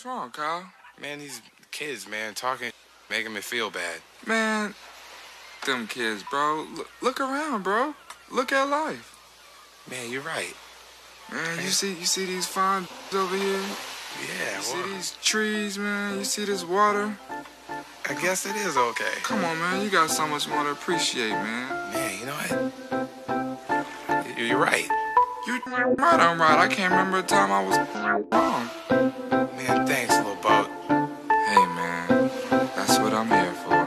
What's wrong, Kyle? Man, these kids, man, talking, making me feel bad. Man, them kids, bro. Look around, bro. Look at life. Man, you're right. Man, you see these fine over here? Yeah, You see these trees, man? You see this water? I guess it is okay. Come on, man. You got so much more to appreciate, man. Man, you know what? You're right. You right, I'm right. I can't remember a time I was wrong. Man, thanks, little boat. Hey, man. That's what I'm here for.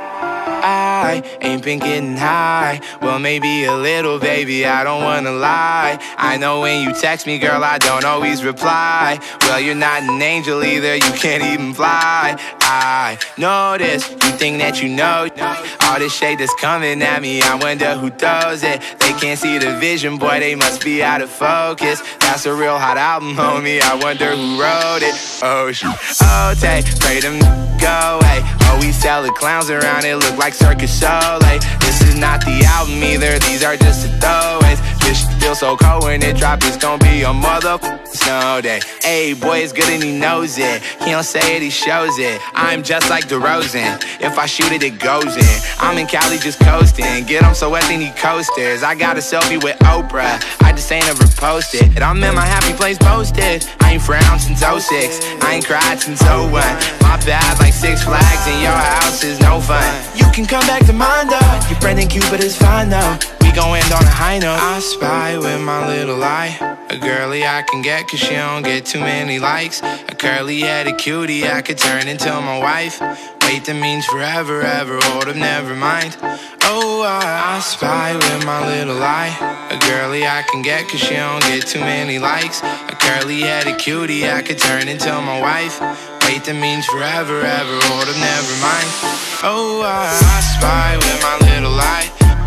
I ain't been getting high. Well, maybe a little, baby, I don't wanna lie. I know when you text me, girl, I don't always reply. Well, you're not an angel either, you can't even fly. I know this, you think that you know all this shade that's coming at me, I wonder who throws it. They can't see the vision, boy, they must be out of focus. That's a real hot album, homie, I wonder who wrote it. Oh, shoot. Oh, take, pray them go away. Oh, we sell the clowns around, it look like Circus Soleil. This is not the album either, these are just the throwaways. This feel so cold when it drop, it's gonna be a motherfucking snow day. Hey, boy, it's good and he knows it. He don't say it, he shows it. I'm just like DeRozan, if I shoot it, it goes in. I'm in Cali just coasting, get him so wet they need coasters. I got a selfie with Oprah, I just ain't ever posted. And I'm in my happy place posted. I ain't frowned since 06, I ain't cried since 01. My bad like Six Flags and your house is no fun. You can come back to mine though, your friend in Cupid is fine though. We gon' end on a high note. I spy with my little eye a girly I can get cause she don't get too many likes. A curly-headed cutie I could turn into my wife. Wait, that means forever, ever, hold up, never mind. Oh, I spy with my little eye a girly I can get cause she don't get too many likes. A curly-headed cutie I could turn into my wife. Wait, that means forever, ever, hold up, never mind. Oh, I spy with my little eye.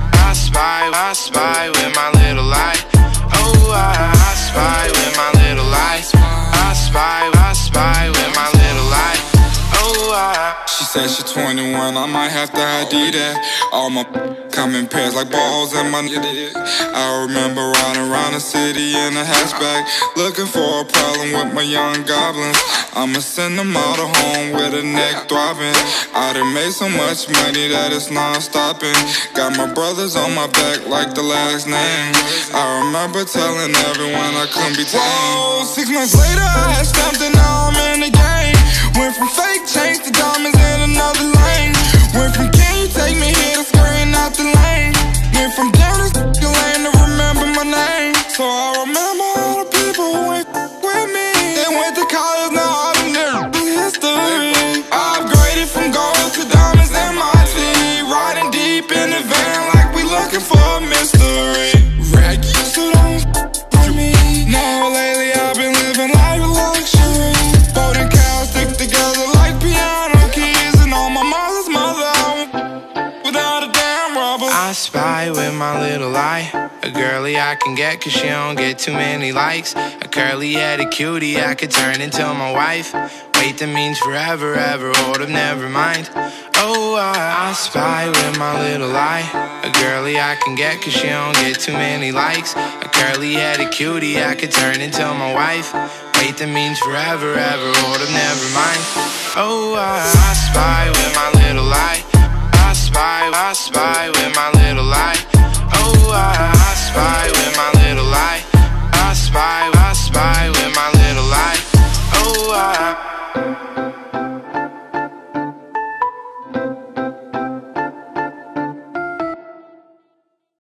I spy with my little eye. Oh, I spy with my little eye. I spy with my little eye. Oh, She said she 21, I might have to ID that. All my coming pairs like balls in my I remember riding around the city in a hatchback, looking for a problem with my young goblins. I'ma send them all to home with a neck throbbing. I done made so much money that it's non-stopping. Got my brothers on my back like the last name. I remember telling everyone I couldn't be tamed. Whoa, 6 months later I had stamped and now I'm in the game. Went from fake chains to diamonds in another lane. Went from can you take me here to scurrying out the lane. Went from down to lane to remember my name. So I remember all the people who went with me. They went to college, now all of them history. I upgraded from gold to diamonds in my tea. Riding deep in the van like we looking for a mystery. Raggy, so don't for me. Now lately I've been living life of luxury. Folding cows stick together like piano keys. And on my mother's mother without a damn rubber. I spy with my little eye a girly I can get cause she don't get too many likes. A curly-headed cutie I could turn into my wife. Wait, that means forever, ever, hold up, never mind. Oh, I spy with my little eye a girly I can get cause she don't get too many likes. A curly-headed cutie I could turn into my wife. Wait, that means forever, ever, hold up, never mind. Oh, I spy with my little eye. I spy with my little eye. Oh, I spy with my